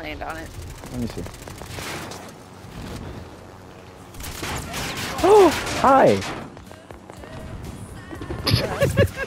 land on it. Let me see. Oh, hi.